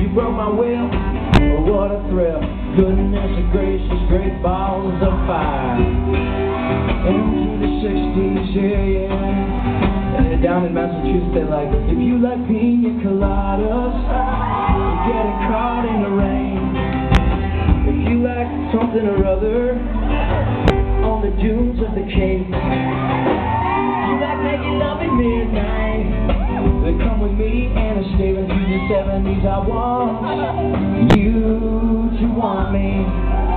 you broke my will. Oh, what a thrill. Goodness gracious, great balls of fire. Into the 60s, yeah. And down in Massachusetts, they're like, if you like pina coladas, you're getting caught in the rain. If you like something or other on the dunes of the Cape, you like making love at midnight, then come with me and a statement through the 70s. I want you to want me.